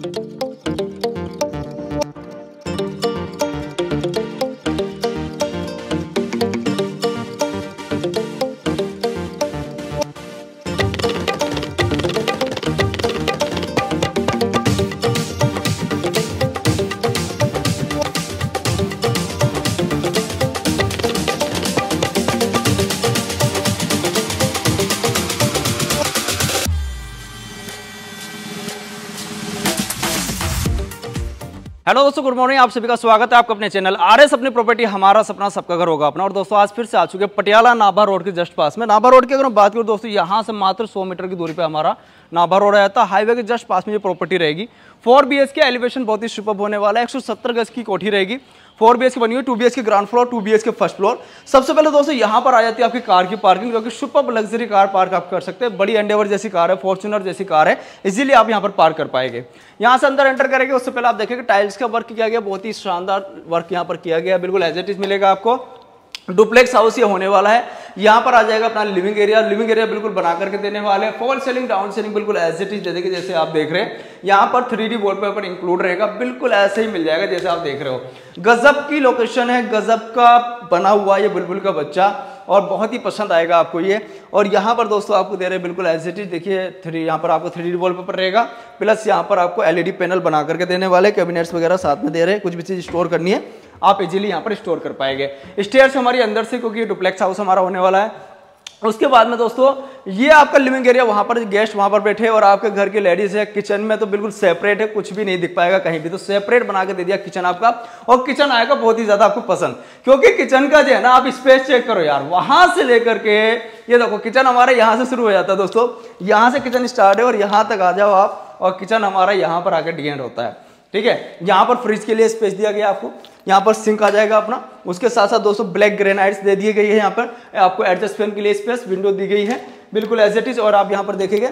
Hello दोस्तों, good morning. आप सभी का स्वागत है आपका अपने चैनल आरएस अपनी प्रॉपर्टी। हमारा सपना सबका घर होगा अपना। और दोस्तों आज फिर से आ चुके पटियाला नाभा रोड के जस्ट पास में। नाभा रोड की अगर हम बात करूं दोस्तों, यहां से मात्र 100 मीटर की दूरी पे हमारा नाभा रोड आया था। हाईवे के जस्ट पास में ये प्रॉपर्टी रहेगी। 4 BHK एलिवेशन बहुत ही सुपर्ब होने वाला है। 170 गज की कोठी रहेगी। 4 BHK बनी हुई, 2 BHK ground floor, 2 BHK first floor. सबसे पहले दोस्तों यहाँ पर आ जाती है आपकी कार की पार्किंग, जो कि सुपर्ब लग्जरी कार पार्क आप कर सकते हैं। बड़ी एंडेवर जैसी कार है, फॉर्च्यूनर जैसी कार है, इजीली आप यहाँ पर पार्क कर पाएंगे। यहाँ से अंदर एंटर करेंगे उससे पहले आप देखेंगे टाइल्स का वर्क किया गया, बहुत ही शानदार वर्क यहाँ पर किया गया, बिल्कुल एज इट इज मिलेगा आपको। डुप्लेक्स हाउस ये होने वाला है। यहाँ पर आ जाएगा अपना लिविंग एरिया बिल्कुल बना करके देने वाले हैं। फॉल सीलिंग, डाउन सीलिंग बिल्कुल एज इट इज दे देंगे जैसे आप देख रहे हैं। यहाँ पर 3D वॉलपेपर इंक्लूड रहेगा, बिल्कुल ऐसे ही मिल जाएगा जैसे आप देख रहे हो। गजब की लोकेशन है, गजब का बना हुआ ये बुलबुल का बच्चा, और बहुत ही पसंद आएगा आपको ये। और यहाँ पर दोस्तों आपको दे रहे हैं बिल्कुल एज इट इज। देखिए यहाँ पर आपको 3D वॉलपेपर रहेगा, प्लस यहाँ पर आपको LED पैनल बना करके देने वाले, कैबिनेट्स वगैरह साथ में दे रहे हैं। कुछ भी चीज स्टोर करनी है आप इजीली यहाँ पर स्टोर कर पाएंगे। स्टेयर्स हमारी अंदर से, क्योंकि डुप्लेक्स हाउस हमारा होने वाला है। उसके बाद में दोस्तों ये आपका लिविंग एरिया, वहां पर गेस्ट वहां पर बैठे और आपके घर की लेडीज है। किचन में तो बिल्कुल सेपरेट है, कुछ भी नहीं दिख पाएगा कहीं भी, तो सेपरेट बना के दे दिया किचन आपका। और किचन आएगा बहुत ही ज्यादा आपको पसंद, क्योंकि किचन का जो है ना, आप स्पेस चेक करो यार, वहां से लेकर के ये देखो किचन हमारा यहाँ से शुरू हो जाता है दोस्तों। यहाँ से किचन स्टार्ट है और यहाँ तक आ जाओ आप, और किचन हमारा यहाँ पर आकर डी एंड होता है। ठीक है, यहाँ पर फ्रिज के लिए स्पेस दिया गया आपको। यहाँ पर सिंक आ जाएगा अपना। उसके साथ साथ दोस्तों ब्लैक ग्रेनाइट्स दे दिए गई है। यहाँ पर आपको एडजस्ट फैन के लिए स्पेस, विंडो दी गई है बिल्कुल एज इट इज। और आप यहाँ पर देखेंगे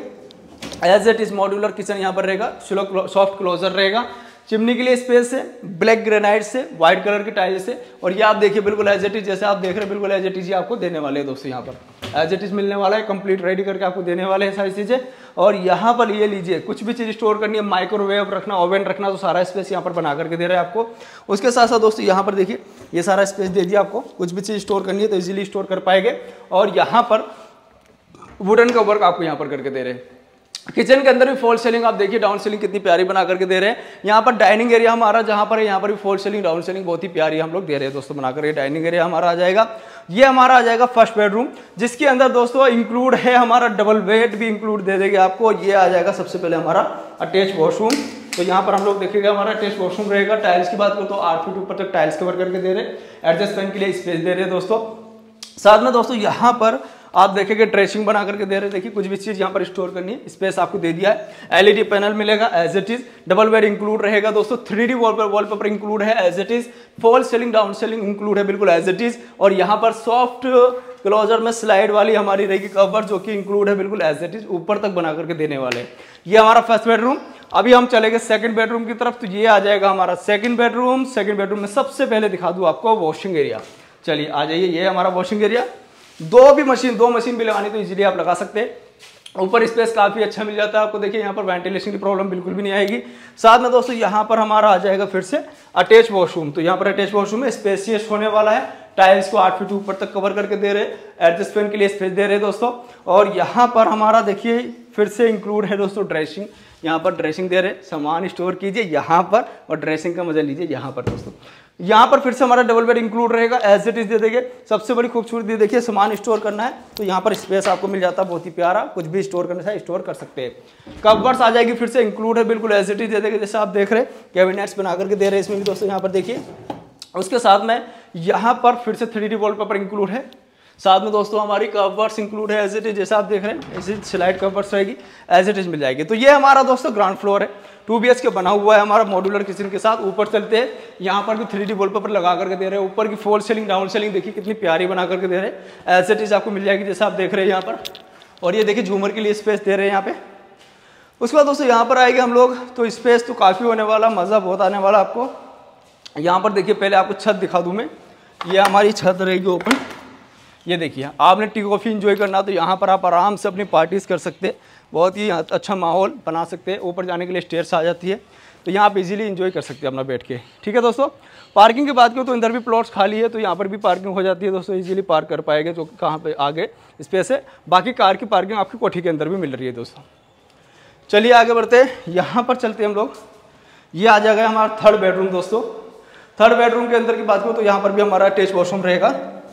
as it is modular kitchen यहाँ पर रहेगा, सॉफ्ट क्लोजर रहेगा। चिमनी के लिए स्पेस है, ब्लैक ग्रेनाइट से, व्हाइट कलर की टाइल्स से। और ये आप देखिए बिल्कुल एज इट इज, जैसे आप देख रहे हैं बिल्कुल एज इट इज आपको देने वाले हैं दोस्तों। यहाँ पर एज इट इज मिलने वाला है, कंप्लीट रेडी करके आपको देने वाले हैं सारी चीजें। और यहाँ पर ये लीजिए, कुछ भी चीज स्टोर करनी है, माइक्रोवेव रखना, ओवन रखना, तो सारा स्पेस यहाँ पर बना करके दे रहे हैं आपको। उसके साथ साथ दोस्तों यहाँ पर देखिए ये सारा स्पेस दे दिया आपको। कुछ भी चीज स्टोर करनी है तो इजीली स्टोर कर पाएंगे। और यहाँ पर वुडन का वर्क आपको यहाँ पर करके दे रहे हैं। किचन के अंदर भी फॉल सीलिंग आप देखिए, डाउन सीलिंग कितनी प्यारी बना करके दे रहे हैं। यहाँ पर डाइनिंग एरिया हमारा जहाँ पर है, यहाँ पर भी फॉल सीलिंग, डाउन सीलिंग बहुत ही प्यारी हम लोग दे रहे हैं दोस्तों बनाकर। ये डाइनिंग एरिया हमारा आ जाएगा। ये हमारा आ जाएगा फर्स्ट बेडरूम, जिसके अंदर दोस्तों इंक्लूड है हमारा डबल बेड भी इंक्लूड दे देंगे आपको। ये आ जाएगा सबसे पहले हमारा अटैच वॉशरूम। तो यहाँ पर हम लोग देखेगा हमारा अटैच वॉशरूम रहेगा। टाइल्स की बात करो तो 8 फीट ऊपर तक टाइल्स कवर करके दे रहे हैं। एडजस्ट फैन के लिए स्पेस दे रहे हैं दोस्तों। साथ में दोस्तों यहाँ पर आप देखेंगे ड्रेसिंग बना करके दे रहे हैं। देखिए कुछ भी चीज यहाँ पर स्टोर करनी है, स्पेस आपको दे दिया है। LED पैनल मिलेगा as it is. Double bed include रहेगा दोस्तों। 3D वॉलपेपर इंक्लूड है as it is. Fall ceiling, down ceiling include है बिल्कुल एज इट इज। और यहाँ पर सॉफ्ट क्लोजर में स्लाइड वाली हमारी रहेगी कवर, जो कि इंक्लूड है बिल्कुल एज इट इज, ऊपर तक बना करके देने वाले हैं। ये हमारा फर्स्ट बेडरूम। अभी हम चलेंगे सेकंड बेडरूम की तरफ। तो ये आ जाएगा हमारा सेकंड बेडरूम। सेकंड बेडरूम में सबसे पहले दिखा दूं आपको वॉशिंग एरिया। चलिए आ जाइए, ये हमारा वॉशिंग एरिया। दो मशीन भी लगानी तो इजीली आप लगा सकते हैं। ऊपर स्पेस काफी अच्छा मिल जाता है आपको। देखिए यहाँ पर वेंटिलेशन की प्रॉब्लम बिल्कुल भी नहीं आएगी। साथ में दोस्तों यहाँ पर हमारा आ जाएगा फिर से अटैच वॉशरूम। तो यहाँ पर अटैच वॉशरूम में स्पेसियस होने वाला है। टाइल्स को 8 फीट ऊपर तक कवर करके दे रहे हैं। एडजस्ट फैन के लिए स्पेस दे रहे हैं दोस्तों। और यहाँ पर हमारा देखिए फिर से इंक्लूड है दोस्तों ड्रेसिंग। यहाँ पर ड्रेसिंग दे रहे हैं, सामान स्टोर कीजिए यहाँ पर और ड्रेसिंग का मजा लीजिए यहाँ पर दोस्तों। यहाँ पर फिर से हमारा डबल बेड इंक्लूड रहेगा, एज इट इज दे देंगे। सबसे बड़ी खूबसूरती देखिए, सामान स्टोर करना है तो यहाँ पर स्पेस आपको मिल जाता है बहुत ही प्यारा। कुछ भी स्टोर करना है स्टोर कर सकते हैं। कवर्स आ जाएगी फिर से इंक्लूड है बिल्कुल एज इट इज दे देंगे, जैसे आप देख रहे हैं। कैबिनेट्स बना करके दे रहे हैं इसमें भी दोस्तों, यहाँ पर देखिए। उसके साथ में यहाँ पर फिर से 3D वॉलपेपर इंक्लूड है। साथ में दोस्तों हमारी कवर्स इंक्लूड है एज इट इज, जैसा आप देख रहे हैं। ऐसी स्लाइड कवर्स रहेगी, एज इट इज मिल जाएगी। तो ये हमारा दोस्तों ग्राउंड फ्लोर है। 2 BHK बना हुआ है हमारा मॉड्यूलर किचन के साथ। ऊपर चलते हैं, यहाँ पर भी 3D वॉलपेपर लगा करके दे रहे हैं। ऊपर की फॉल सीलिंग, डाउन सीलिंग देखिए कितनी प्यारी बना करके दे रहे हैं। एज इट इज आपको मिल जाएगी जैसा आप देख रहे हैं यहाँ पर। और ये देखिए झूमर के लिए स्पेस दे रहे हैं यहाँ पे। उसके बाद दोस्तों यहाँ पर आएंगे हम लोग तो स्पेस तो काफ़ी होने वाला, मज़ा बहुत आने वाला आपको। यहाँ पर देखिए पहले आपको छत दिखा दूँ मैं। ये हमारी छत रहेगी ओपन। ये देखिए, आपने टी कॉफ़ी इंजॉय करना तो यहाँ पर आप आराम से अपनी पार्टीज कर सकते हैं। बहुत ही अच्छा माहौल बना सकते हैं। ऊपर जाने के लिए स्टेयर्स आ जाती है, तो यहाँ आप इजीली एंजॉय कर सकते हैं अपना बैठ के। ठीक है दोस्तों, पार्किंग की बात करूँ तो इधर भी प्लॉट्स खाली है, तो यहाँ पर भी पार्किंग हो जाती है दोस्तों, इजीली पार्क कर पाएंगे। जो कहाँ पे आगे स्पेस है, बाकी कार की पार्किंग आपकी कोठी के अंदर भी मिल रही है दोस्तों। चलिए आगे बढ़ते हैं, यहाँ पर चलते हैं हम लोग। ये आ जाएगा हमारा थर्ड बेडरूम दोस्तों। थर्ड बेडरूम के अंदर की बात करूँ तो यहाँ पर भी हमारा अटैच वॉशरूम रहेगा।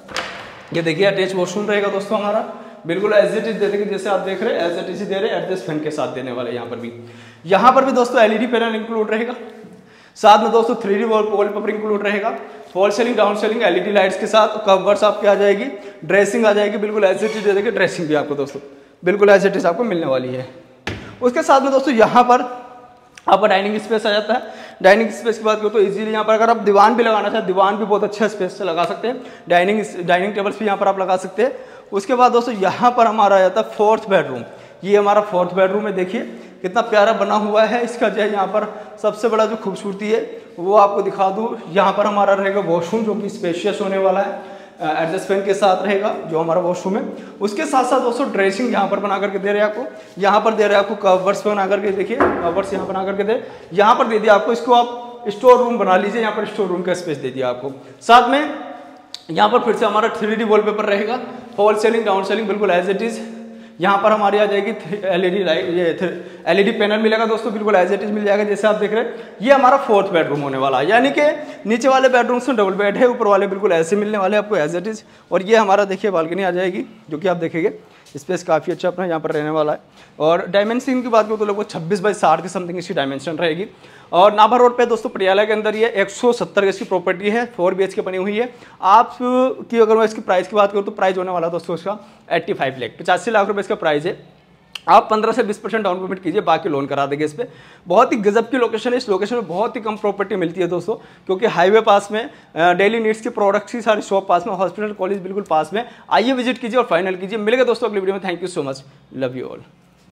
ये देखिए अटैच वॉशरूम रहेगा दोस्तों हमारा, बिल्कुल एज इट इज दे देंगे, जैसे आप देख रहे हैं एज इट इज दे रहे हैं, एडजस्ट फैन के साथ देने वाले। यहाँ पर भी दोस्तों एलईडी पैनल इंक्लूड रहेगा, साथ में दोस्तों 3D वॉलपेपर इंक्लूड रहेगा, fall ceiling down ceiling LED lights के साथ, कवर्स आपके आ जाएगी, ड्रेसिंग आ जाएगी, बिल्कुल एज इट इज दे देंगे। ड्रेसिंग भी आपको दोस्तों बिल्कुल एज इट इज आपको मिलने वाली है। उसके साथ में दोस्तों यहाँ पर आपका डाइनिंग स्पेस आ जाता है। डाइनिंग स्पेस की बात करो तो इजीली यहाँ पर अगर आप दीवान भी लगाना चाहें, दीवान भी बहुत अच्छा स्पेस से लगा सकते हैं। डाइनिंग टेबल्स भी यहाँ पर आप लगा सकते हैं। उसके बाद दोस्तों यहाँ पर हमारा आ जाता है फोर्थ बेडरूम। ये हमारा फोर्थ बेडरूम है, देखिए कितना प्यारा बना हुआ है। इसका जो है यहाँ पर सबसे बड़ा जो खूबसूरती है वो आपको दिखा दूँ, यहाँ पर हमारा रहेगा वॉशरूम जो कि स्पेशियस होने वाला है, एडजस्ट फैन के साथ रहेगा जो हमारा वॉशरूम है। उसके साथ साथ दोस्तों ड्रेसिंग यहाँ पर बना करके दे रहे हैं आपको, यहाँ पर दे रहे हैं आपको कवर्स बना करके, देखिए कवर्स यहाँ बना करके दे, यहाँ पर दे दिया आपको, इसको आप स्टोर रूम बना लीजिए, यहाँ पर स्टोर रूम का स्पेस दे दिया आपको। साथ में यहाँ पर फिर से हमारा 3D वॉलपेपर रहेगा, फॉल सीलिंग डाउन सीलिंग बिल्कुल एज इट इज। यहाँ पर हमारी आ जाएगी एलईडी लाइट, ये एलईडी पैनल मिलेगा दोस्तों, बिल्कुल एज इट इज मिल जाएगा जैसे आप देख रहे हैं। ये हमारा फोर्थ बेडरूम होने वाला है, यानी कि नीचे वाले बेडरूम से डबल बेड है, ऊपर वाले बिल्कुल ऐसे मिलने वाले आपको एज इट इज। और ये हमारा देखिए बालकनी आ जाएगी, जो कि आप देखेंगे स्पेस काफ़ी अच्छा अपना यहाँ पर रहने वाला है। और डायमेंशन की बात करूँ तो लगभग 26 बाई 60 की समथिंग इसकी डायमेंशन रहेगी। और नाभा रोड पे दोस्तों पटियाला के अंदर ये 170 गज की प्रॉपर्टी है, 4 BHK बनी हुई है। आप की अगर मैं इसकी प्राइस की बात करूँ तो प्राइस होने वाला दोस्तों इसका 85 लाख 85 लाख रुपये इसका प्राइस है। आप 15 से 20% डाउन पेमेंट कीजिए, बाकी लोन करा देंगे इस पर। बहुत ही गजब की लोकेशन है, इस लोकेशन में बहुत ही कम प्रॉपर्टी मिलती है दोस्तों, क्योंकि हाईवे पास में, डेली नीड्स की प्रोडक्ट्स की सारी शॉप पास में, हॉस्पिटल कॉलेज बिल्कुल पास में। आइए विजिट कीजिए और फाइनल कीजिए। मिलेगा दोस्तों अगली वीडियो में। Thank you so much, love you all.